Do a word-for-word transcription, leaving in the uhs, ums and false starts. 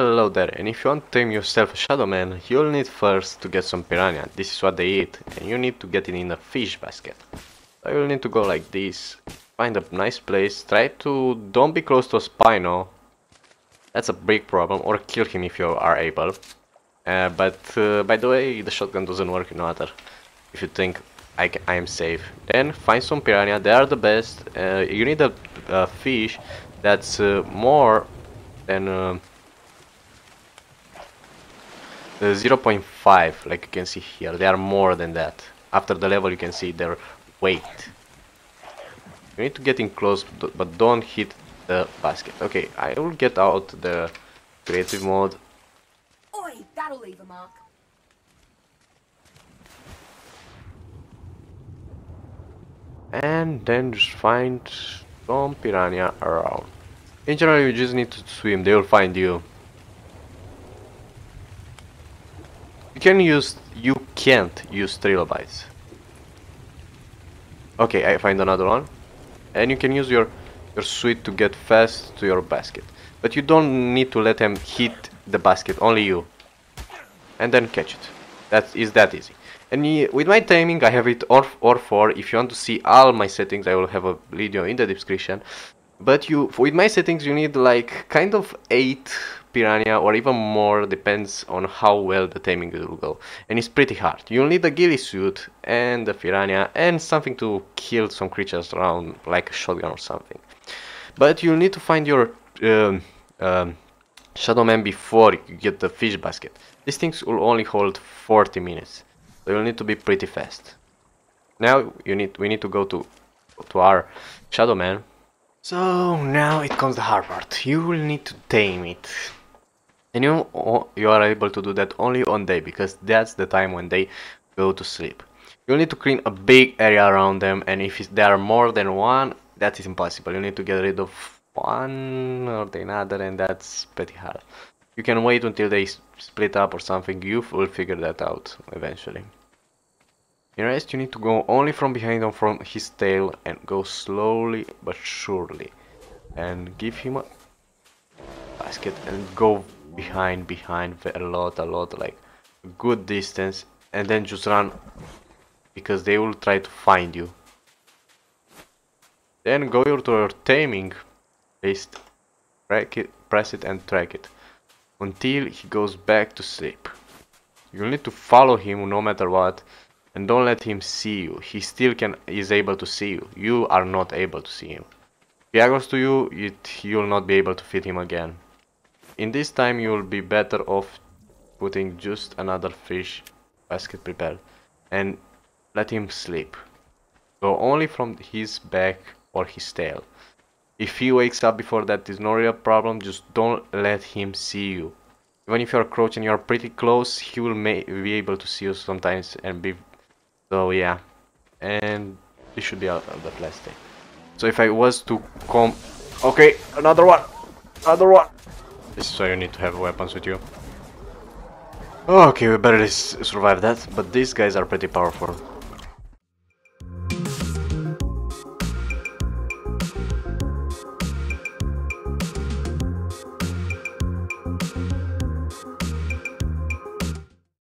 Hello there, and if you want to tame yourself a Shadow Man, you'll need first to get some piranha. This is what they eat, and you need to get it in a fish basket. So you'll need to go like this, find a nice place, try to don't be close to a Spino. That's a big problem, or kill him if you are able. Uh, but uh, by the way, the shotgun doesn't work in water, if you think I, can, I am safe. Then find some piranha, they are the best. Uh, you need a, a fish that's uh, more than uh, uh, zero point five, like you can see here. They are more than that. After the level you can see their weight. You need to get in close, but don't hit the basket. Okay, I will get out the creative mode. Oi, that'll leave a mark. And then just find some piranha around. In general, you just need to swim, they will find you. You can use, you can't use trilobites. Okay, I find another one. And you can use your, your suit to get fast to your basket. But you don't need to let them hit the basket, only you. And then catch it. That is that easy. And with my timing, I have it or or four. If you want to see all my settings, I will have a video in the description. But you, with my settings, you need like kind of eight piranha or even more, depends on how well the taming will go. And it's pretty hard. You'll need a ghillie suit and a piranha and something to kill some creatures around, like a shotgun or something. But you'll need to find your um, um, Shadow Man before you get the fish basket. These things will only hold forty minutes. So you'll need to be pretty fast. Now you need we need to go to to our Shadow Man. So now it comes the hard part. You will need to tame it. And you you are able to do that only on day, because that's the time when they go to sleep. You'll need to clean a big area around them, and if there are more than one, that is impossible. You need to get rid of one or the another, and that's pretty hard. You can wait until they split up or something. You will figure that out eventually. In rest, you need to go only from behind on from his tail and go slowly but surely. And give him a basket and go behind, behind a lot, a lot, like a good distance. And then just run, because they will try to find you. Then go to your taming list, track it, press it and track it until he goes back to sleep. You'll need to follow him no matter what, and don't let him see you. He still can is able to see you. You are not able to see him. If he goes to you, it, you'll not be able to feed him again. In this time you'll be better off putting just another fish basket prepared and let him sleep. Go only from his back or his tail. If he wakes up before that, is no real problem, just don't let him see you. Even if you're crouching, you're pretty close, he will may be able to see you sometimes and be... So yeah, and this should be out of the plastic. So if I was to come... Okay, another one! Another one! This is why you need to have weapons with you. Okay, we barely survived that, but these guys are pretty powerful.